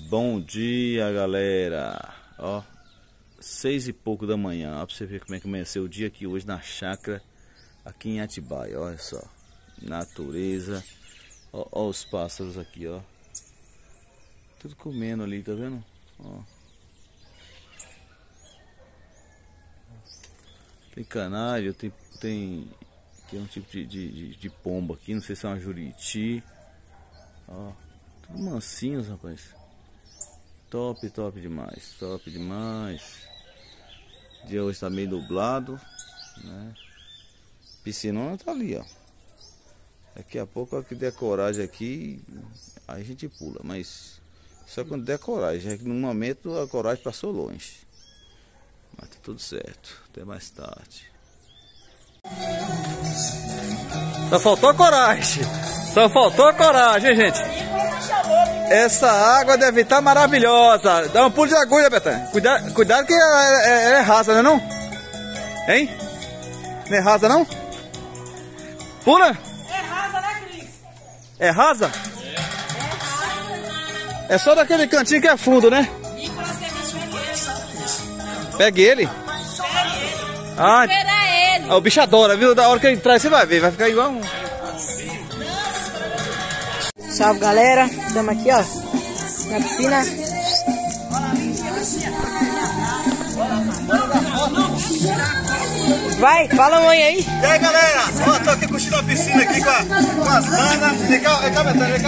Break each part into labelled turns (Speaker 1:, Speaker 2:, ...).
Speaker 1: Bom dia, galera. Ó, 6 e pouco da manhã. Ó, pra você ver como é que amanheceu o dia aqui hoje na chácara, aqui em Atibaia. Olha só, natureza. Ó os pássaros aqui, ó. Tudo comendo ali, tá vendo? Ó. Tem canário, tem aqui é um tipo de pombo aqui, não sei se é uma juriti. Ó, tudo mansinhos, rapaz. Top demais, top demais. O dia hoje tá meio nublado, né? Piscinona tá ali, ó. Daqui a pouco, que der coragem aqui, aí a gente pula, mas só quando der coragem. É que no momento a coragem passou longe. Mas tá tudo certo, até mais tarde. Só faltou coragem. Só faltou coragem, hein, gente? Essa água deve estar maravilhosa. Dá um pulo de agulha, Betânia. Cuidado que é rasa, não é não? Hein? Não é rasa, não? Pula?
Speaker 2: É rasa, né, Cris?
Speaker 1: É rasa? É só daquele cantinho que é fundo, né? Pegue ele. Ah,
Speaker 2: Espera ele.
Speaker 1: o bicho adora, viu? Da hora que ele entrar, você vai ver. Vai ficar igual um...
Speaker 2: Salve, galera. Estamos aqui, ó, na piscina. Vai, fala mãe aí.
Speaker 1: E aí, galera? Ó, tô aqui curtindo a piscina aqui com as bandas. Vem cá, Betânia,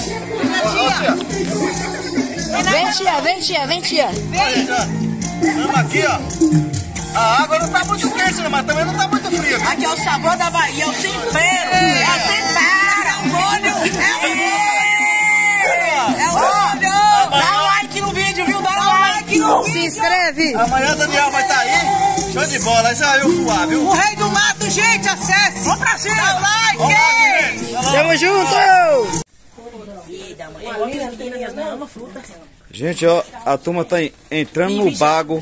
Speaker 2: Vem, tia.
Speaker 1: Estamos aqui, ó. A água não tá muito quente, né? Mas também não tá muito fria.
Speaker 2: Aqui é o sabor da Bahia, é o tempero. É o tempero, o molho. É o molho. Dá um like no vídeo, viu? Dá um like no vídeo. Se inscreve.
Speaker 1: Amanhã o Daniel vai estar aí. Show de bola. Aí você vai ver o fuá, viu?
Speaker 2: O Rei do Mato, gente, acesse. Vamos pra cima. Dá um like.
Speaker 1: Tamo junto!
Speaker 2: Fruta.
Speaker 1: Gente, ó, a turma tá entrando no bago.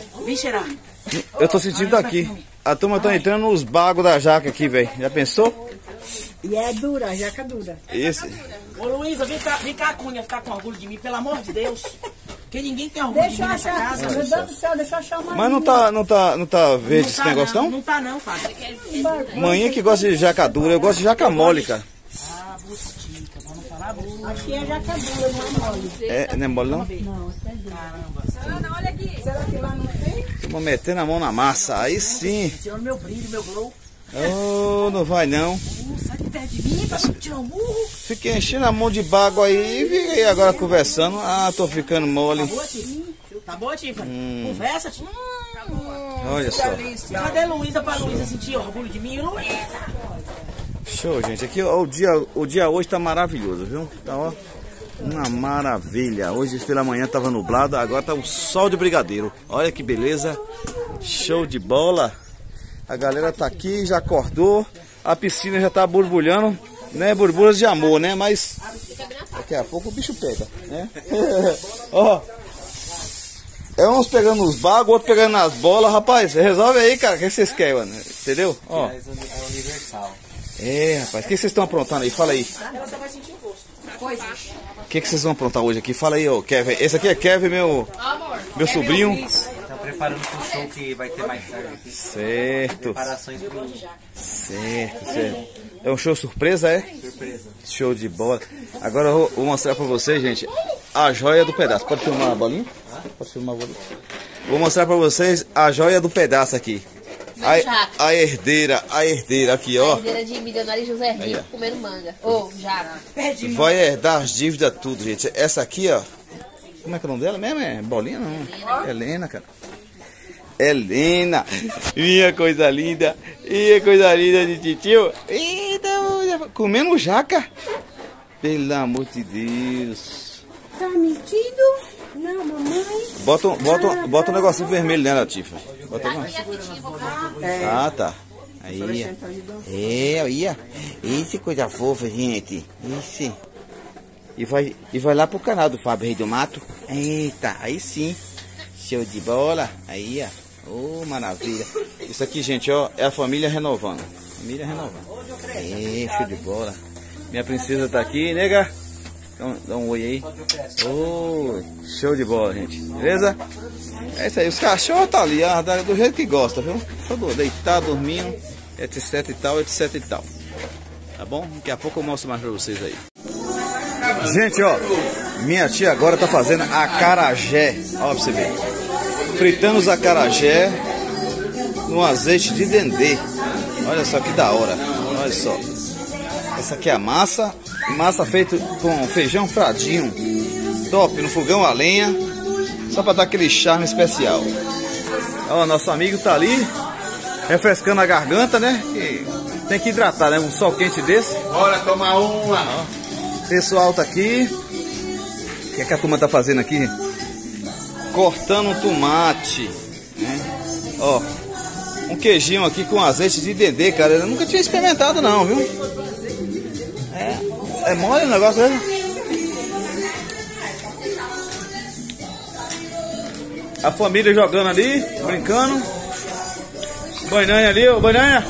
Speaker 1: Eu tô sentindo aqui. A turma tá entrando nos bagos da jaca aqui, velho. Já pensou?
Speaker 2: E é dura, a jaca dura.
Speaker 1: Esse.
Speaker 3: Ô Luísa, vem cá, Cunha, ficar com orgulho de mim, pelo amor de Deus. Porque ninguém tem orgulho de mim nessa casa.
Speaker 2: Meu Deus do céu, deixa eu achar uma.
Speaker 1: Mas não tá verde esse negócio, não?
Speaker 3: Não tá não, Fábio.
Speaker 1: Manhã que gosta de jaca dura, eu gosto de jaca mole, cara.
Speaker 3: Ah, bustica, vamos falar bustica.
Speaker 2: Aqui é jaca dura, não é mole.
Speaker 1: Não é mole, não?
Speaker 2: Não, até dura.
Speaker 3: Caramba.
Speaker 2: Olha aqui. Será que lá não tem?
Speaker 1: Vou metendo a mão na massa, aí sim.
Speaker 3: Tirando meu brilho, meu glow.
Speaker 1: Oh, não vai não.
Speaker 3: Sai de perto de mim, pra me tirar um burro.
Speaker 1: Fiquei enchendo a mão de bago aí e fiquei agora conversando. Ah, tô ficando mole.
Speaker 3: Tá boa, Tifa? Tá boa, Tifa? Conversa, Tifa.
Speaker 1: Olha só.
Speaker 3: Cadê Luísa pra Luísa sentir orgulho de mim? Luísa!
Speaker 1: Show, gente. Aqui ó, o dia hoje tá maravilhoso, viu? Tá, ó, uma maravilha. Hoje pela manhã tava nublado, agora tá um sol de brigadeiro. Olha que beleza. Show de bola. A galera tá aqui, já acordou. A piscina já tá borbulhando, né? Borbulhas de amor, né? Mas daqui a pouco o bicho pega, né? Ó, é uns pegando nos bagos, outro pegando nas bolas. Rapaz, resolve aí, cara. O que vocês querem, mano? Entendeu? Ó.
Speaker 4: É universal.
Speaker 1: Rapaz, o que vocês estão aprontando aí? Fala aí.
Speaker 3: Você vai sentir o gosto.
Speaker 1: O que vocês vão aprontar hoje aqui? Fala aí, ó, Kevin. Esse aqui é Kevin, meu sobrinho.
Speaker 4: Tá preparando pro show que vai ter mais tarde aqui.
Speaker 1: Certo.
Speaker 4: Preparações pro
Speaker 1: Certo. É um show surpresa, é?
Speaker 4: surpresa.
Speaker 1: Show de bola. Agora eu vou mostrar pra vocês, gente, a joia do pedaço. Pode filmar a bolinha? Pode filmar a bolinha. Vou mostrar pra vocês a joia do pedaço aqui. A herdeira aqui, ó.
Speaker 5: A herdeira de milionário José Rico comendo manga. Ô, jaca.
Speaker 1: Vai herdar as dívidas tudo, gente. Essa aqui, ó. Como é que é o nome dela mesmo? É Bolinha, não? Helena, cara. Helena. Minha coisa linda. Minha coisa linda de titio. Eita, comendo jaca. Pelo amor de Deus.
Speaker 2: Tá mentindo? Não, mamãe.
Speaker 1: Bota um negocinho vermelho nela, Tifa. Bota uma... Ah, tá. Aí, olha. Isso, coisa fofa, gente. Isso. E vai lá pro canal do Fábio Rei do Mato. Eita, aí sim. Show de bola. Aí, ó. Oh, maravilha. Isso aqui, gente, ó, é a família renovando. Família renovando. Show de bola. Minha princesa tá aqui, nega. Dá um oi aí. Oi, show de bola, gente. Beleza? É isso aí. Os cachorros tá ali, do jeito que gosta, viu? Só deitado, dormindo, etc e tal, etc e tal. Tá bom? Daqui a pouco eu mostro mais pra vocês aí. Gente, ó. Minha tia agora tá fazendo acarajé. Ó, pra você ver. Fritando os acarajé no azeite de dendê. Olha só que da hora. Olha só. Essa aqui é a massa. Massa feita com feijão fradinho. Top, no fogão a lenha. Só pra dar aquele charme especial. Ó, nosso amigo tá ali refrescando a garganta, né? E tem que hidratar, né? Um sol quente desse.
Speaker 6: Bora tomar uma.
Speaker 1: Ó. Pessoal tá aqui. O que é que a turma tá fazendo aqui? Cortando tomate, né? Ó, um queijinho aqui com azeite de dendê, cara. Eu nunca tinha experimentado não, viu? É mole o negócio mesmo. A família jogando ali, brincando. Banhanha ali, ô Banhanha.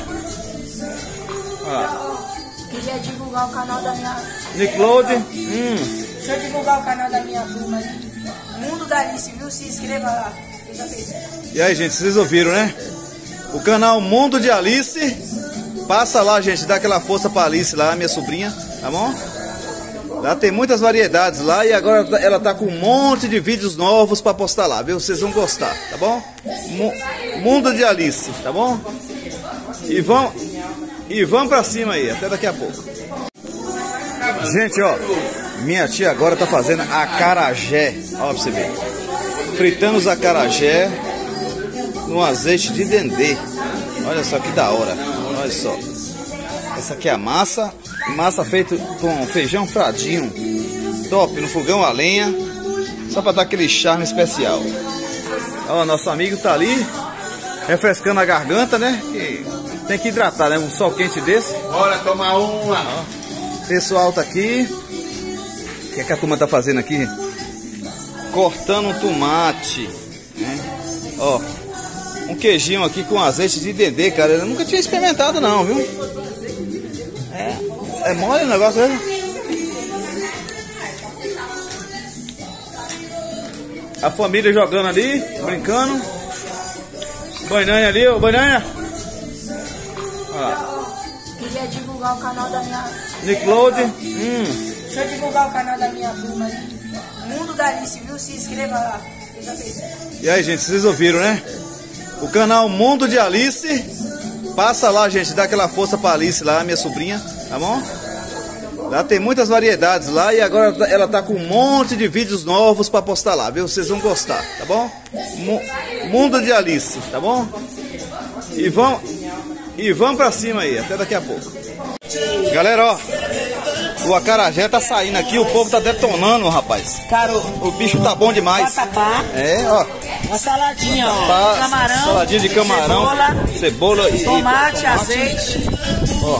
Speaker 7: Queria divulgar o canal da minha...
Speaker 1: Nickelodeon.
Speaker 7: Deixa eu divulgar o canal da minha turma aí. Mundo da Alice, viu? Se inscreva lá.
Speaker 1: E aí, gente, vocês ouviram, né? O canal Mundo de Alice. Passa lá, gente, dá aquela força pra Alice lá, minha sobrinha, tá bom? Lá tem muitas variedades lá e agora ela tá com um monte de vídeos novos pra postar lá, viu? Vocês vão gostar, tá bom? Mundo de Alice, tá bom? E vamos pra cima aí, até daqui a pouco. Gente, ó, minha tia agora tá fazendo acarajé, ó, pra você ver. Fritando os acarajé no azeite de dendê. Olha só que da hora, olha só. Essa aqui é a massa. Massa feita com feijão fradinho. Top, no fogão a lenha. Só pra dar aquele charme especial. Ó, nosso amigo tá ali refrescando a garganta, né? E tem que hidratar, né? Um sol quente desse.
Speaker 6: Bora tomar uma.
Speaker 1: Ó, pessoal tá aqui. O que é que a turma tá fazendo aqui? Cortando tomate, né? Ó, um queijinho aqui com azeite de dendê, cara. Eu nunca tinha experimentado não, viu? É mole o negócio mesmo. A família jogando ali, brincando. Banhanha ali, ô Banhanha.
Speaker 7: Queria divulgar o canal da minha...
Speaker 1: Nickelodeon.
Speaker 7: Deixa eu divulgar o canal da minha turma aí. Mundo da Alice, viu? Se inscreva lá.
Speaker 1: E aí, gente, vocês ouviram, né? O canal Mundo de Alice. Passa lá, gente, dá aquela força pra Alice lá, minha sobrinha, tá bom? Lá tem muitas variedades lá e agora ela tá com um monte de vídeos novos pra postar lá, viu? Vocês vão gostar, tá bom? Mundo de Alice, tá bom? E vamos pra cima aí, até daqui a pouco. Galera, ó, o acarajé tá saindo aqui, o povo tá detonando, rapaz.
Speaker 3: Cara,
Speaker 1: o bicho tá bom demais.
Speaker 3: Vatapá.
Speaker 1: É, ó.
Speaker 3: Uma saladinha, ó. Camarão.
Speaker 1: Saladinha de camarão. Cebola e
Speaker 3: tomate, azeite.
Speaker 1: Ó.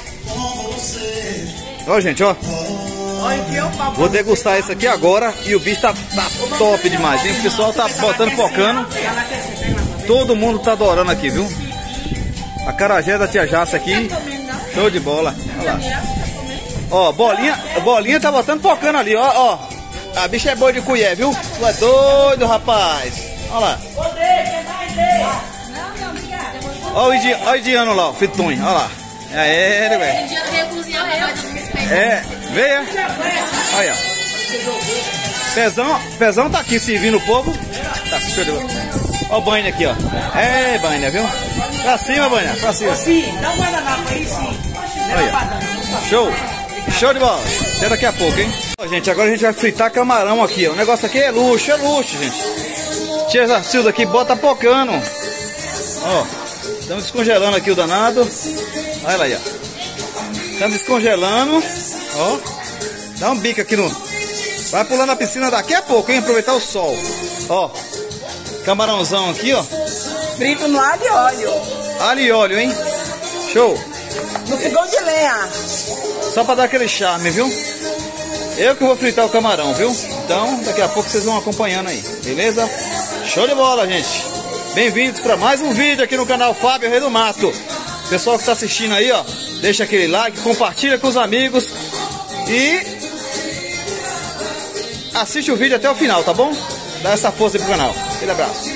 Speaker 1: Ó, gente, ó. Vou degustar isso aqui agora e o bicho tá top demais, hein? O pessoal tá botando, focando. Todo mundo tá adorando aqui, viu? Acarajé da tia Jaça aqui. Show de bola. Olha lá. Ó, bolinha tá botando focando ali, ó, ó. A bicha é boa de colher, viu? Tu é doido, rapaz. Olha lá. Ó o Idiano lá, o Fitunho, olha lá. É ele, velho.
Speaker 5: O Idiano veio cozinhar o negócio dos respeitos.
Speaker 1: É, veio. Olha, ó. Pezão tá aqui servindo o povo. Tá, show de bola. Ó o Banha aqui, ó. É, Banha, viu? Pra cima, Banha, pra cima.
Speaker 3: Sim, dá um guardanapo aí, sim.
Speaker 1: Olha. Show. Show de bola. Até daqui a pouco, hein? Ó, gente, agora a gente vai fritar camarão aqui, ó. O negócio aqui é luxo, gente. Tia Zacilda aqui bota pocando. Ó, estamos descongelando aqui o danado. Olha lá aí, ó. Estamos descongelando. Ó, dá um bico aqui no... Vai pular na piscina daqui a pouco, hein? Aproveitar o sol. Ó, camarãozão aqui, ó.
Speaker 3: Frito no alho e óleo.
Speaker 1: Alho e óleo, hein? Show.
Speaker 3: No fogão de lenha.
Speaker 1: Só pra dar aquele charme, viu? Eu que vou fritar o camarão, viu? Então, daqui a pouco vocês vão acompanhando aí, beleza? Show de bola, gente! Bem-vindos para mais um vídeo aqui no canal Fábio Rei do Mato. Pessoal que tá assistindo aí, ó, deixa aquele like, compartilha com os amigos e assiste o vídeo até o final, tá bom? Dá essa força aí pro canal. Aquele abraço.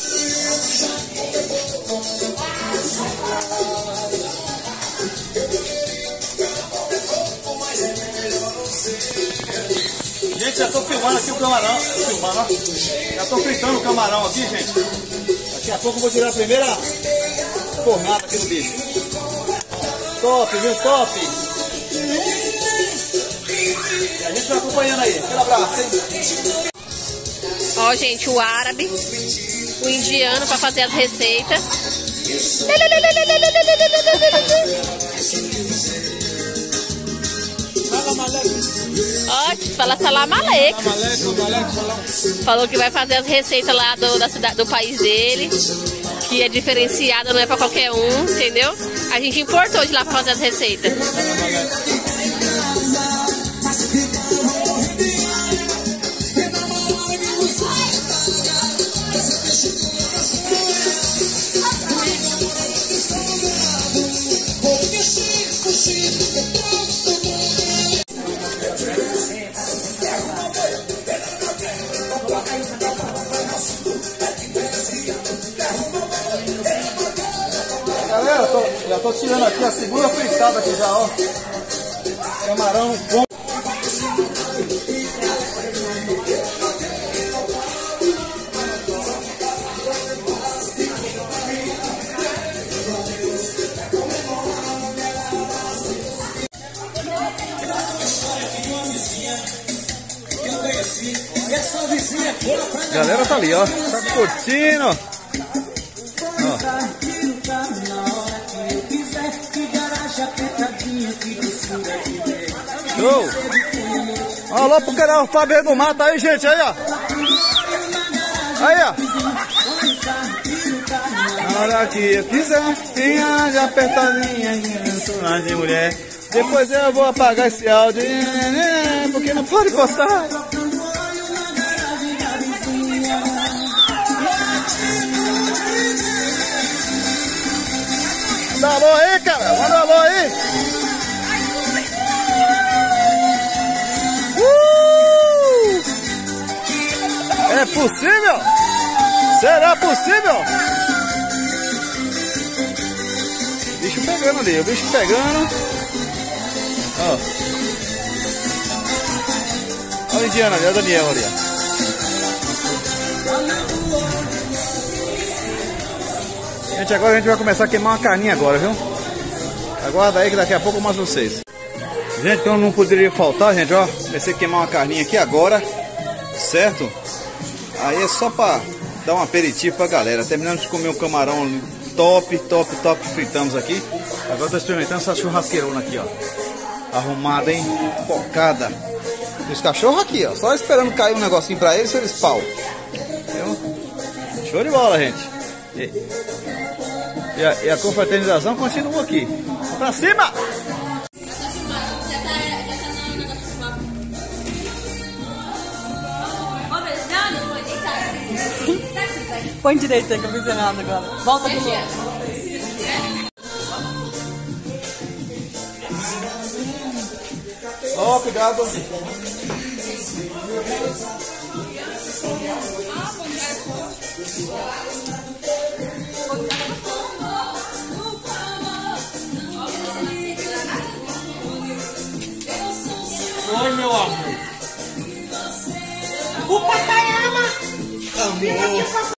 Speaker 1: Gente, já tô filmando aqui o camarão. Filmando, ó. Já tô fritando o camarão aqui, gente. Daqui a pouco eu vou tirar a primeira fornada aqui do bicho. Top, viu? Top! E a gente vai acompanhando aí. Aquele abraço, hein?
Speaker 5: Ó, gente, o árabe, o indiano pra fazer as receitas. Ó, fala salam aleikum. Falou que vai fazer as receitas lá da cidade, do país dele, que é diferenciada, não é pra qualquer um, entendeu? A gente importou de lá pra fazer as receitas.
Speaker 1: Galera, já tô tirando aqui a segunda fritada aqui já, ó. Camarão bom. Galera tá ali, ó. Tá curtindo. Ó. Show! Alô pro canal Fábio do Mato aí, gente, aí, ó. Aí, ó. Na hora que eu quiser, tenha de apertadinha de mulher. Depois eu vou apagar esse áudio, porque não pode postar. Manda alô aí, cara. Manda alô aí. É possível? Será possível? Bicho pegando ali, o bicho pegando. Ó. Olha o indiano ali, olha o Daniel ali. Gente, agora a gente vai começar a queimar uma carninha agora, viu? Aguarda aí que daqui a pouco eu mostro vocês. Gente, então não poderia faltar, gente, ó. Comecei a queimar uma carninha aqui agora, certo? Aí é só pra dar um aperitivo pra galera. Terminamos de comer um camarão top, top, top que fritamos aqui. Agora tô experimentando essa churrasqueirona aqui, ó. Arrumada, hein? Focada. E os cachorros aqui, ó. Só esperando cair um negocinho pra eles, eles pau. Viu? Show de bola, gente. E a confraternização continua aqui. Pra cima!
Speaker 7: Põe direito aí que eu fiz errado agora. Volta pro lado.
Speaker 1: Ó, cuidado.
Speaker 3: Oi, meu amor.
Speaker 2: O papai ama.
Speaker 1: Amor.